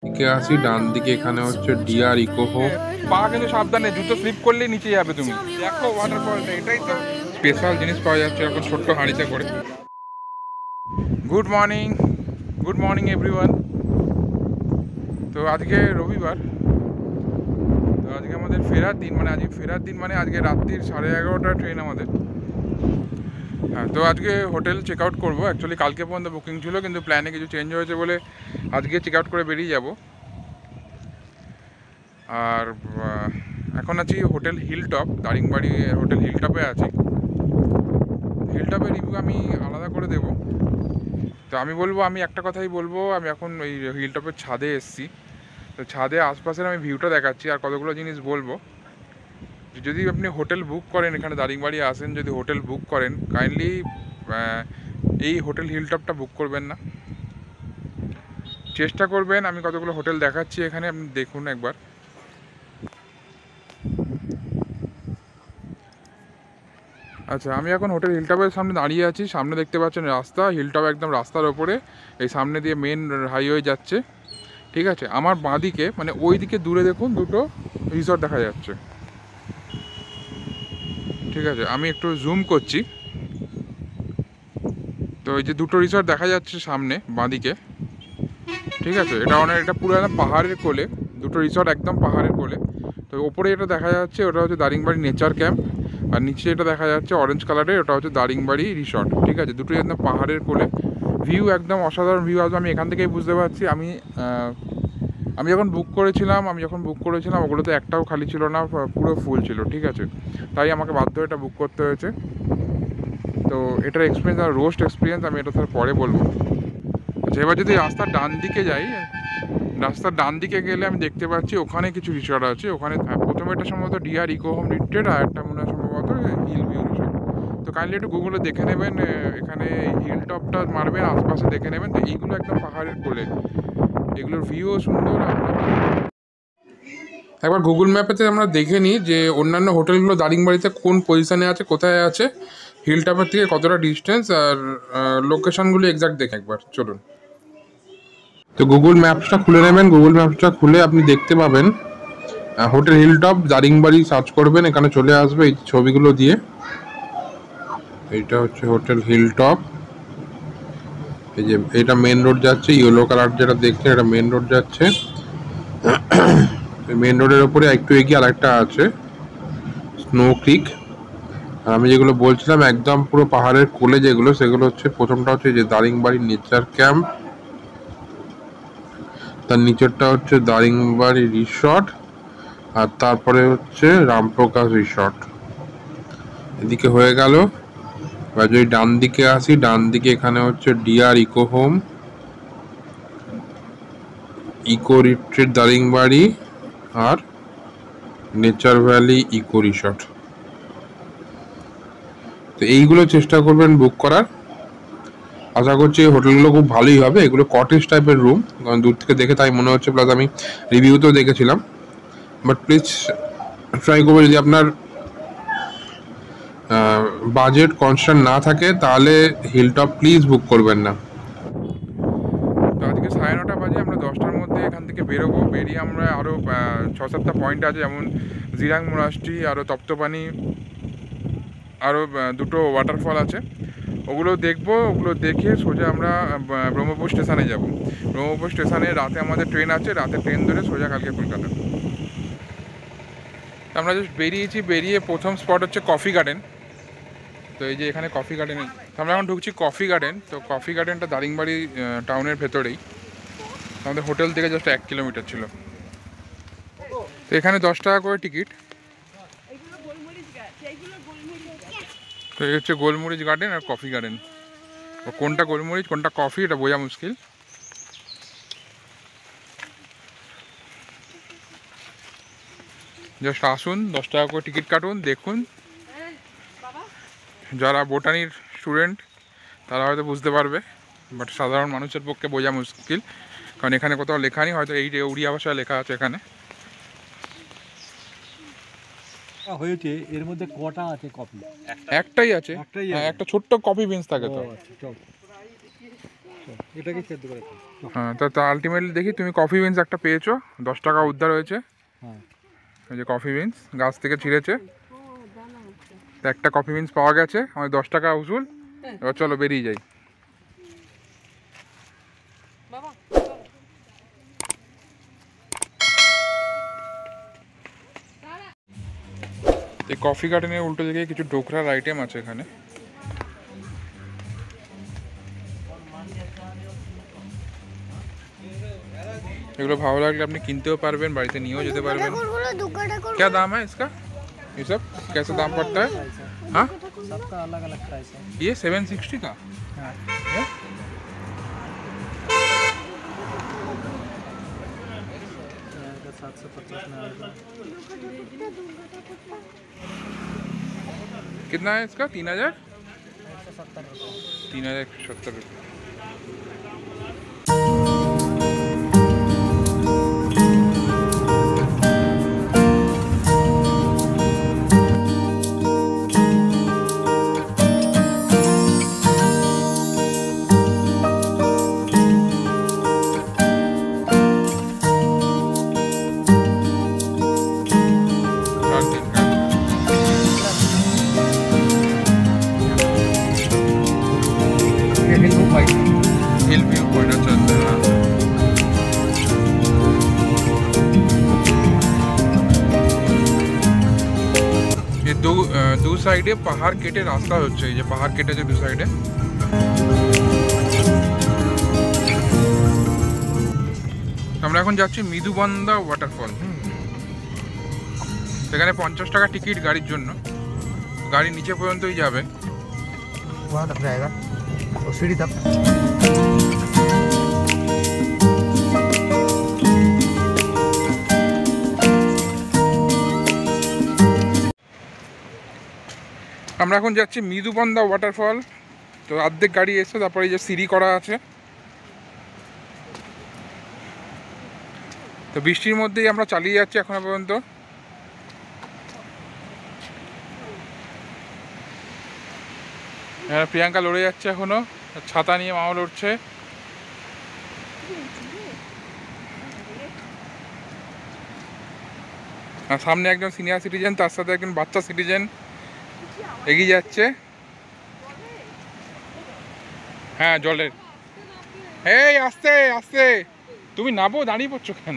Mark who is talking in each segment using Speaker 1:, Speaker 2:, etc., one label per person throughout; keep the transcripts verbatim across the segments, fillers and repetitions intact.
Speaker 1: দিকে আসি, ডান দিকে এখানে হচ্ছে ডিআর ইকো হোম।
Speaker 2: পা কিন্তু সাবধানে, জুতো স্লিপ করলেই নিচে যাবে তুমি। দেখো ওয়াটারফলটা, এটাই তো স্পেশাল জিনিস পাওয়া যাচ্ছে এরকম ছোট্ট হাঁড়িতে করে। Good morning, good morning everyone. তো আজকে রবিবার, তো আজকে আমাদের ফেরার দিন, মানে আজকে ফেরার দিন মানে আজকে রাত্রির সাড়ে এগারোটার ট্রেন আমাদের। হ্যাঁ, তো আজকে হোটেল চেক আউট করবো। অ্যাকচুয়ালি কালকে পর্যন্ত বুকিং ছিল, কিন্তু প্ল্যানে কিছু চেঞ্জ হয়েছে বলে আজকে চেক আউট করে বেরিয়ে যাব। আর এখন আছি হোটেল হিলটপ, দারিংবাড়ি হোটেল হিলটপে আছি। হিলটপের রিভিউ আমি আলাদা করে দেবো। তো আমি বলবো, আমি একটা কথাই বলবো, আমি এখন ওই হিলটপের ছাদে এসেছি। তো ছাদে আশপাশের আমি ভিউটা দেখাচ্ছি আর কতগুলো জিনিস বলবো। যদি আপনি হোটেল বুক করেন, এখানে দারিংবাড়ি আসেন, যদি হোটেল বুক করেন, কাইন্ডলি এই হোটেল হিলটপটা বুক করবেন না, চেষ্টা করবেন। আমি কতগুলো হোটেল দেখাচ্ছি এখানে, আপনি দেখুন একবার। আচ্ছা, আমি এখন হোটেল হিলটপের সামনে দাঁড়িয়ে আছি। সামনে দেখতে পাচ্ছেন রাস্তা, হিলটপ একদম রাস্তার ওপরে, এই সামনে দিয়ে মেন হাইওয়ে যাচ্ছে। ঠিক আছে, আমার বাঁদিকে মানে ওই দিকে দূরে দেখুন দুটো রিসর্ট দেখা যাচ্ছে। ঠিক আছে, আমি একটু জুম করছি। তো এই যে দুটো রিসর্ট দেখা যাচ্ছে সামনে বাঁদিকে, ঠিক আছে, এটা অনেক, এটা পুরো একদম পাহাড়ের কোলে, দুটো রিসর্ট একদম পাহাড়ের কোলে। তো ওপরে এটা দেখা যাচ্ছে, ওটা হচ্ছে দারিংবাড়ি নেচার ক্যাম্প। আর নিচে এটা দেখা যাচ্ছে অরেঞ্জ কালারের, ওটা হচ্ছে দারিংবাড়ি রিসর্ট। ঠিক আছে, দুটোই একদম পাহাড়ের কোলে, ভিউ একদম অসাধারণ ভিউ আসবে। আমি এখান থেকেই বুঝতে পারছি। আমি আমি যখন বুক করেছিলাম আমি যখন বুক করেছিলাম ওগুলোতে একটাও খালি ছিল না, পুরো ফুল ছিল। ঠিক আছে, তাই আমাকে বাধ্য এটা বুক করতে হয়েছে। তো এটার এক্সপিরিয়েন্স আর রোস্ট এক্সপিরিয়েন্স আমি এটা তার পরে বলবো। আচ্ছা, এবার যদি রাস্তার ডান দিকে যাই, রাস্তার ডান দিকে গেলে আমি দেখতে পাচ্ছি ওখানে কিছু রিসর্ট আছে। ওখানে প্রথমে এটা সম্ভবত ডিআর ইকো হোম লিমিটেড, আর একটা মনে হয় সম্ভবত হিল ভিউ রিসর্ট। তো কাইন্ডলি একটু গুগলে দেখে নেবেন, এখানে হিল টপটা মারবেন, আশপাশে দেখে নেবেন। তো এইগুলো একদম পাহাড়ের কোলে, এগুলোর ভিউও সুন্দর। একবার গুগল ম্যাপেতে আমরা দেখে নিই যে অন্যান্য হোটেলগুলো দারিংবাড়িতে কোন পজিশানে আছে, কোথায় আছে, হিলটপের থেকে কতটা ডিস্টেন্স, আর লোকেশনগুলো এক্স্যাক্ট দেখে একবার চলুন। তো গুগল ম্যাপসটা খুলে নেবেন। গুগল ম্যাপসটা খুলে আপনি দেখতে পাবেন হোটেল হিলটপ দারিংবাড়ি, সার্চ করবেন, এখানে চলে আসবে এই ছবিগুলো দিয়ে। এইটা হচ্ছে হোটেল হিলটপ। এই যে এটা মেন রোড যাচ্ছে, ইয়েলো কালার যেটা দেখছেন এটা মেন রোড যাচ্ছে। মেন রোডের ওপরে একটু এগিয়ে আরেকটা আছে স্নো ক্রিক। আর আমি যেগুলো বলছিলাম একদম পুরো পাহাড়ের কোলে যেগুলো, সেগুলো হচ্ছে প্রথমটা হচ্ছে যে দারিংবাড়ি নেচার ক্যাম্প, তার নিচেরটা হচ্ছে দারিংবাড়ি রিসর্ট, আর তারপরে হচ্ছে রামপ্রকাশ রিসর্ট। এদিকে হয়ে গেল। বা যদি ডান দিকে আসি, ডান দিকে এখানে হচ্ছে DR Eco Home, Eco Retreat Daringbadi, আর নেচার ভ্যালি ইকো রিসর্ট। তো এইগুলো চেষ্টা করবেন বুক করার। আশা করছি এই হোটেলগুলো খুব ভালোই হবে। এগুলো কটেজ টাইপের রুম, কারণ দূর থেকে দেখে তাই মনে হচ্ছে, প্লাস আমি রিভিউতেও দেখেছিলাম। বাট প্লিজ ট্রাই করবো, যদি আপনার বাজেট কনস্ট্যান্ট না থাকে তাহলে হিলটপ প্লিজ বুক করবেন না। তো আজকে সাড়ে নটা বাজে, আমরা দশটার মধ্যে এখান থেকে বেরোবো। বেরিয়ে আমরা আরও ছ সাতটা পয়েন্ট আছে, যেমন জিরাং মোনাস্ট্রি, আরও তপ্তপানি, আরও দুটো ওয়াটারফল আছে, ওগুলো দেখবো। ওগুলো দেখে সোজা আমরা ব্রহ্মপুর স্টেশনে যাব। ব্রহ্মপুর স্টেশনে রাতে আমাদের ট্রেন আছে, রাতে ট্রেন ধরে সোজা কালকে কলকাতা। আমরা জাস্ট বেরিয়েছি, বেরিয়ে প্রথম স্পট হচ্ছে কফি গার্ডেন। তো এই যে এখানে কফি গার্ডেন, আমরা এখন ঢুকছি কফি গার্ডেন। তো কফি গার্ডেনটা দারিংবাড়ি টাউনের ভেতরেই, আমাদের হোটেল থেকে জাস্ট এক কিলোমিটার ছিল। তো এখানে দশ টাকা করে টিকিট। তো এই হচ্ছে গোলমরিচ গার্ডেন আর কফি গার্ডেন। কোনটা গোলমরিচ কোনটা কফি এটা বোঝা মুশকিল। জাস্ট আসুন, দশ টাকা করে টিকিট কাটুন, দেখুন। যারা বোটানির স্টুডেন্ট তারা হয়তো বুঝতে পারবে, বাট সাধারণ মানুষের পক্ষে বোঝা মুশকিল, কারণ এখানে কোথাও লেখা নেই। হয়তো এই উড়িয়া ভাষায় লেখা আছে এখানে।
Speaker 3: হয়েছে এর মধ্যে কটা আছে কপি?
Speaker 2: একটাই আছে,
Speaker 3: একটাই
Speaker 2: হ্যাঁ,
Speaker 3: আছে।
Speaker 2: একটা ছোট্ট কপি বিনস থাকে। তো
Speaker 3: ও আচ্ছা, চল। এটাকে সেদ্ধ করে খাও।
Speaker 2: হ্যাঁ, তা তা আলটিমেটলি দেখি তুমি কফি বিনস একটা পেয়েছো, দশ টাকা উদ্ধার হয়েছে।
Speaker 3: হ্যাঁ
Speaker 2: এই যে কফি বিনস গাছ থেকে ছিঁড়েছে, তো একটা কফি বিনস পাওয়া গেছে, আমাদের দশ টাকা উসুল। এবার চলো বেরিয়ে যাই। এই কফি গার্ডেনের উল্টো দিকে কিছু ডোকরার আইটেম আছে এখানে। এগুলো ভালো লাগলে আপনি কিনতেও পারবেন, বাড়িতে নিয়েও যেতে পারবেন। क्या दाम है इसका? ये सब कैसे दाम पड़ता है? हाँ,
Speaker 3: सबका अलग अलग प्राइस है।
Speaker 2: ये सेवन सिक्सटी का
Speaker 3: हाँ
Speaker 2: है?
Speaker 3: सात सौ पचास में आएगा।
Speaker 2: कितना है इसका? तीन हजार
Speaker 3: एक सौ सत्तर रुपये।
Speaker 2: तीन हजार एक सौ सत्तर रुपये। हिल व्यू पॉइंट चलते हैं। ये दो दो সাইডে পাহাড় কেটে রাস্তা হচ্ছে, এই যে পাহাড় কেটেছে দু সাইডে। আমরা এখন যাচ্ছি মৃদুবন্দা ওয়াটারফল। সেখানে পঞ্চাশ টাকা টিকিট গাড়ির জন্য, গাড়ি নিচে পর্যন্তই যাবে।
Speaker 3: वहाँ तक जाएगा और सीढ़ी तक।
Speaker 2: আমরা এখন যাচ্ছি মৃদুবন্দা ওয়াটারফল। তো অর্ধেক গাড়ি এসে তারপরে এই যে সিঁড়ি করা আছে। তো বৃষ্টির মধ্যেই আমরা চালিয়ে যাচ্ছি এখনো পর্যন্ত। হ্যাঁ, প্রিয়াঙ্কা লড়ে যাচ্ছে এখনো, ছাতা নিয়ে মামা লড়ছে। আর সামনে একজন সিনিয়র সিটিজেন, তার সাথে একজন বাচ্চা সিটিজেন এগিয়ে যাচ্ছে। হ্যাঁ, জলের। এই আস্তে আস্তে, তুমি নাবো, দাঁড়িয়ে পড়ছো কেন?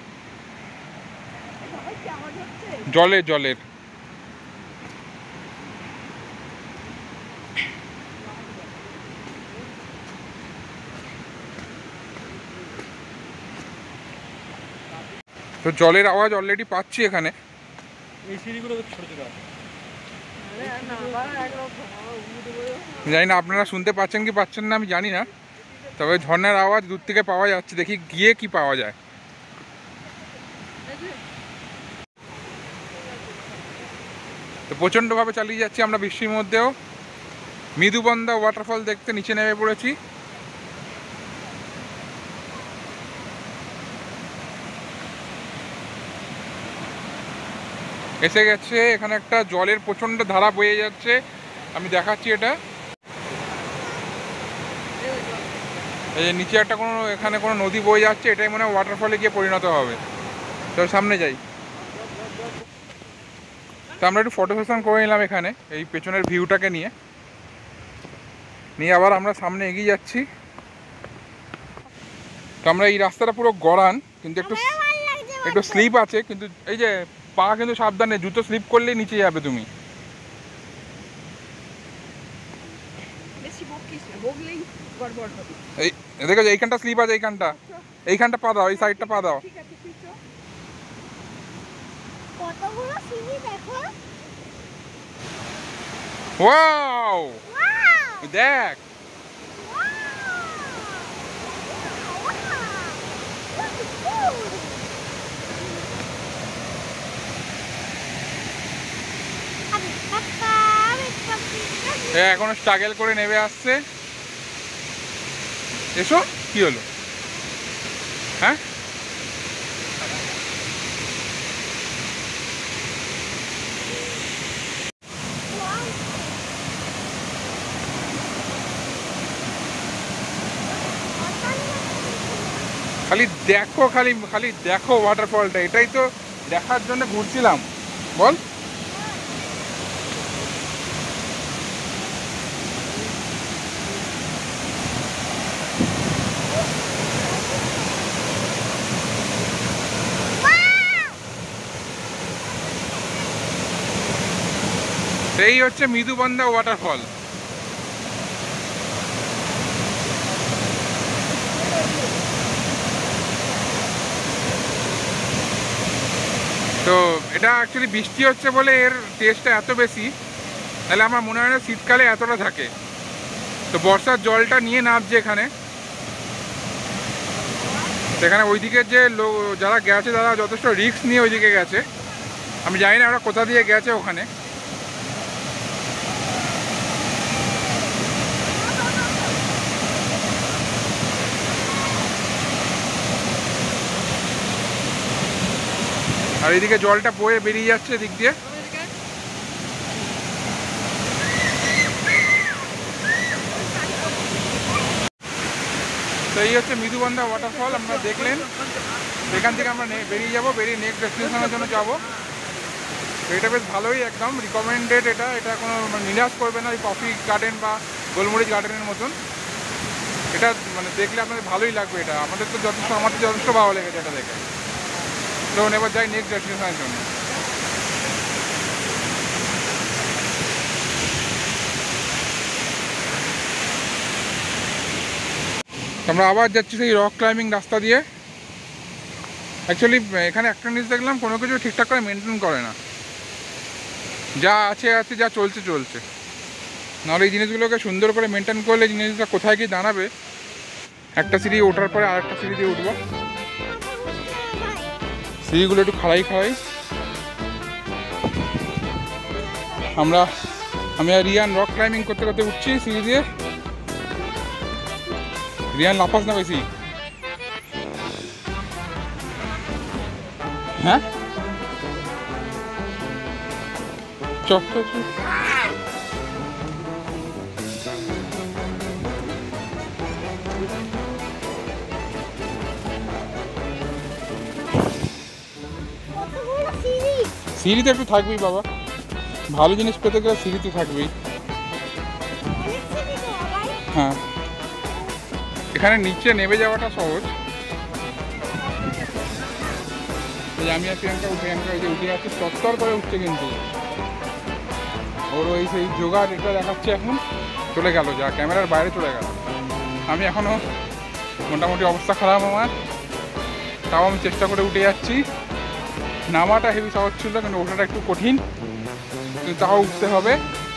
Speaker 2: জলের জলের তো জলের আওয়াজ অলরেডি পাচ্ছি এখানে।
Speaker 3: এই সিঁড়িগুলো তো ছোট ছোট আছে।
Speaker 2: জানি না আপনারা শুনতে পাচ্ছেন কি পাচ্ছেন না, আমি জানি না, তবে ঝর্ণার আওয়াজ দূর থেকে পাওয়া যাচ্ছে। দেখি গিয়ে কি পাওয়া যায়। তো প্রচণ্ডভাবে চালিয়ে যাচ্ছি আমরা বৃষ্টির মধ্যেও। মৃদুবন্দা ওয়াটারফল দেখতে নিচে নেমে পড়েছি। এসে গেছে, এখানে একটা জলের প্রচণ্ড ধারা বয়ে যাচ্ছে, আমি দেখাচ্ছি এটা। এই যে নিচে একটা কোনো এখানে কোনো নদী বয়ে যাচ্ছে, এটাই মনে হয় ওয়াটারফলে গিয়ে পরিণত হবে। তো সামনে যাই। তো আমরা একটু ফটো সেশন করে নিলাম এখানে, এই পেছনের ভিউটাকে নিয়ে নিয়ে আবার আমরা সামনে এগিয়ে যাচ্ছি। তো আমরা এই রাস্তাটা পুরো গড়ান, কিন্তু একটু একটু স্লিপ আছে, কিন্তু এই যে পা কিন্তু সাবধানে, জুতো স্লিপ করলেই নিচে যাবে তুমি। এই দেখো এইখানটা স্লিপ আছে, এইখানটা এইখানটা পা দাও, এই সাইডটা পা দাও। ওয়াও, দেখ এখনো স্ট্রাগল করে নেমে আসছে। এসো, কি হলো? হ্যাঁ, খালি দেখো খালি খালি দেখো ওয়াটারফলটা, এটাই তো দেখার জন্য ঘুরছিলাম বল। এই হচ্ছে মৃদুবন্ধা ওয়াটারফল। তো এটা অ্যাকচুয়ালি বৃষ্টি হচ্ছে বলে এর টেস্টটা এত বেশি, তাহলে আমার মনে হয় না শীতকালে এতটা থাকে। তো বর্ষার জলটা নিয়ে নামছে এখানে, সেখানে ওইদিকে যে লোক যারা গেছে তারা যথেষ্ট রিস্ক নিয়ে ওইদিকে গেছে। আমি জানি না ওরা কোথা দিয়ে গেছে ওখানে। আর এইদিকে জলটা বয়ে বেরিয়ে যাচ্ছে এদিক দিয়ে। তো এই হচ্ছে মৃদুবন্ধা ওয়াটারফল, আপনারা দেখলেন। এখান থেকে আমরা বেরিয়ে যাব, বেরিয়ে নেক্সট ডেস্টিনেশনের জন্য যাব। তো এটা বেশ ভালোই, একদম রিকমেন্ডেড। এটা এটা কোনো নিরাশ করবে না, ওই কফি গার্ডেন বা গোলমরিচ গার্ডেনের মতন। এটা মানে দেখলে আপনাদের ভালোই লাগবে। এটা আমাদের তো যথেষ্ট আমাদের যথেষ্ট ভালো লেগেছে এটা দেখে। তো এবার যাই নেক্সট ডেস্টিনেশনের জন্য। আমরা আবার যাচ্ছি সেই রক ক্লাইম্বিং রাস্তা দিয়ে। অ্যাকচুয়ালি এখানে একটা জিনিস দেখলাম, কোনো কিছু ঠিকঠাক করে মেনটেন করে না, যা আছে আছে যা চলছে চলছে। নাহলে এই জিনিসগুলোকে সুন্দর করে মেনটেন করলে জিনিসটা কোথায় গিয়ে দাঁড়াবে। একটা সিঁড়ি ওঠার পরে আর একটা সিঁড়ি দিয়ে উঠবো, সিঁড়িগুলো একটু খাড়াই খাড়াই। আমরা আমি আর রিয়ান রক ক্লাইম্বিং করতে করতে উঠছি সিঁড়ি দিয়ে। রিয়ান লাফাস না বেশি, হ্যাঁ চক চক। সিঁড়িতে একটু থাকবেই বাবা, ভালো জিনিস পেতে গেলে সিঁড়িতে থাকবেই। হ্যাঁ, এখানে নিচে নেমে যাওয়াটা সহজ। আমি আর প্রিয়াঙ্কা প্রিয়াঙ্কা ওই যে উঠে যাচ্ছে, তত্তর করে উঠছে, কিন্তু ওর ওই সেই জোগাড় এটা দেখাচ্ছে এখন। চলে গেল, যা ক্যামেরার বাইরে চলে গেল। আমি এখনও মোটামুটি অবস্থা খারাপ আমার, তাও আমি চেষ্টা করে উঠে যাচ্ছি। নামাটা হেভি সহজ ছিল, কিন্তু ওঠাটা একটু কঠিন, কিন্তু তাও উঠতে হবে।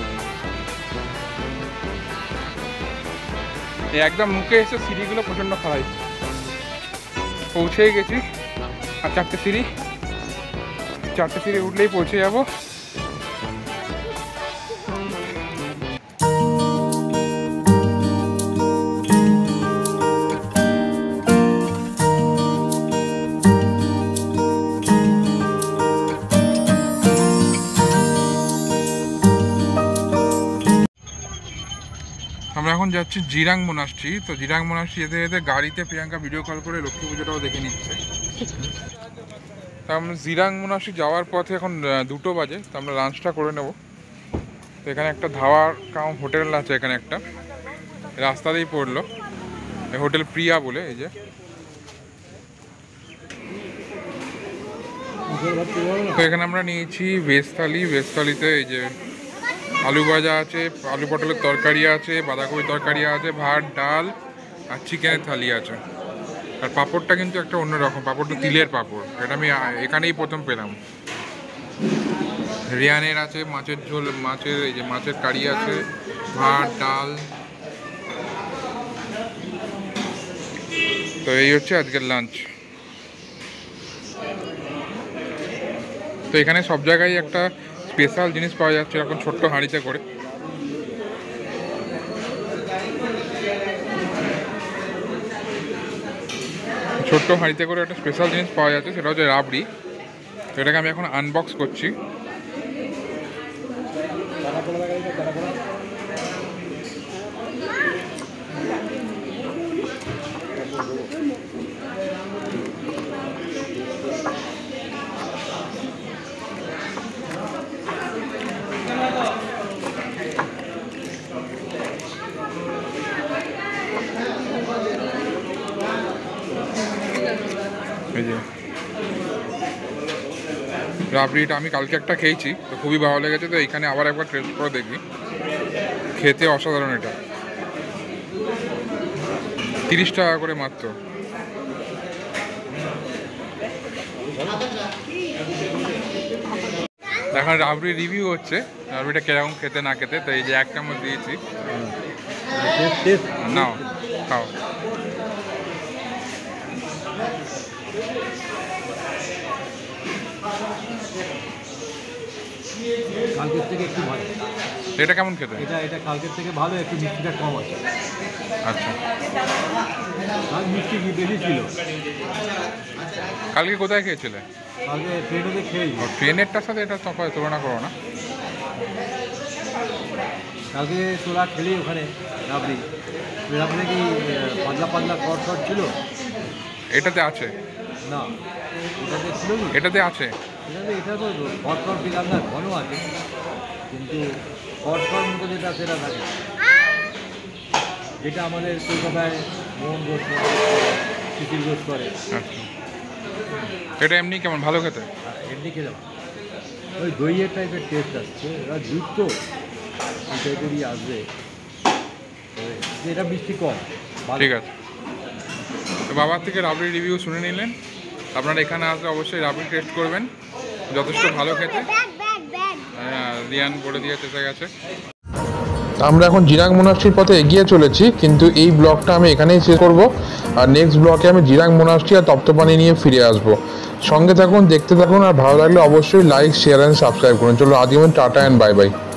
Speaker 2: একদম মুখে এসে সিঁড়িগুলো প্রচণ্ড খারাপ। পৌঁছেই গেছি, আর চারটে সিঁড়ি চারটে সিঁড়ি উঠলেই পৌঁছে যাব। আমরা এখন যাচ্ছি জিরাং মোনাস্ট্রি। তো জিরাং মোনাস্ট্রি যেতে যেতে গাড়িতে প্রিয়াঙ্কা ভিডিও কল করে লক্ষ্মী পুজোটাও দেখে নিচ্ছে। তা আমরা জিরাং মোনাস্ট্রি যাওয়ার পথে এখন দুটো বাজে, তো আমরা লাঞ্চটা করে নেব। তো এখানে একটা ধাওয়ার কাম হোটেল আছে, এখানে একটা রাস্তাতেই পড়লো, হোটেল প্রিয়া বলে। এই যে তো এখানে আমরা নিয়েছি ভেজ থালি। ভেজ থালিতে এই যে আলু ভাজা আছে, আলু পটলের তরকারি আছে, বাঁধাকপির তরকারি আছে, ভাত ডাল আর চিকেনের থালি আছে। আর পাঁপড়টা কিন্তু একটা অন্যরকম, পাঁপড়টা তিলের পাঁপড়, এটা আমি এখানেই প্রথম পেলাম। রিয়ানের আছে মাছের ঝোল, মাছের এই যে মাছের কারি আছে, ভাত ডাল। তো এই হচ্ছে আজকের লাঞ্চ। তো এখানে সব জায়গায় একটা স্পেশাল জিনিস পাওয়া যাচ্ছে এখন ছোট্ট হাঁড়িতে করে। ছোট্ট হাঁড়িতে করে একটা স্পেশাল জিনিস পাওয়া যাচ্ছে, সেটা হচ্ছে রাবড়ি। তো এটাকে আমি এখন আনবক্স করছি। এই যে রাবড়িটা আমি কালকে একটা খেয়েছি, তো খুবই ভালো লেগেছে, তো এইখানে আবার একবার টেস্ট করে দেখবি। খেতে অসাধারণ, এটা তিরিশ টাকা করে মাত্র। এখন রাবড়ি রিভিউ হচ্ছে, রাবড়িটা কিরকম খেতে না খেতে। তো এই যে এক চামচ দিয়েছি, নাও খাও।
Speaker 3: কালকের থেকে একটু ভালো।
Speaker 2: এটা কেমন খেতে?
Speaker 3: এটা এটা কালকের থেকে ভালো, একটু মিষ্টিটা কম আছে।
Speaker 2: আচ্ছা,
Speaker 3: আর মিষ্টি কি বেশি ছিল?
Speaker 2: কালকে কোথায় খেয়েছিলে?
Speaker 3: কালকে ট্রেনে খেয়েছি।
Speaker 2: ও, ট্রেনেরটার সাথে এটা তফাৎ তুলনা করো না।
Speaker 3: কালকে তোরা খেলি ওখানে রাবড়ি, রাবড়ি কি পাতলা পাতলা কট কট ছিল?
Speaker 2: এটাতে আছে
Speaker 3: না, এটাতে ছিল কি?
Speaker 2: এটাতে আছে
Speaker 3: এটাতে এটা তো কট কট দিলাম না, ঘন আছে, কিন্তু কট কট মতো যেটা সেটা থাকে, যেটা আমাদের কলকাতায় মোহন ঘোষ শিশির ঘোষ করে।
Speaker 2: আচ্ছা, এটা এমনি কেমন ভালো খেতে?
Speaker 3: আর এমনি খেলাম ওই দইয়ের টাইপের টেস্ট আসছে, ওরা দুধ তো এই টাইপেরই আসবে, এটা মিষ্টি কম।
Speaker 2: ঠিক আছে, তো বাবার থেকে রাবড়ি রিভিউ শুনে নিলেন। আপনারা এখানে আসলে অবশ্যই রাবড়ি টেস্ট করবেন, যথেষ্ট ভালো খেতে। রিয়ান বলে দিয়েছে এসে গেছে।
Speaker 1: আমরা এখন জিরাং মোনাস্ট্রির পথে এগিয়ে চলেছি, কিন্তু এই ব্লগটা আমি এখানেই শেষ করব। আর নেক্সট ব্লগে আমি জিরাং মোনাস্ট্রি আর তপ্তপানি নিয়ে ফিরে আসব। সঙ্গে থাকুন, দেখতে থাকুন, আর ভালো লাগলে অবশ্যই লাইক, শেয়ার অ্যান্ড সাবস্ক্রাইব করুন। চলো আজ টাটা অ্যান্ড বাই বাই।